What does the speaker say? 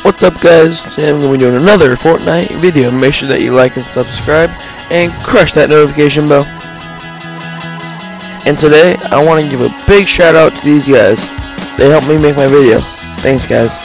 What's up, guys? Today I'm going to be doing another Fortnite video. Make sure that you like and subscribe and crush that notification bell. And today I want to give a big shout out to these guys. They helped me make my video. Thanks, guys.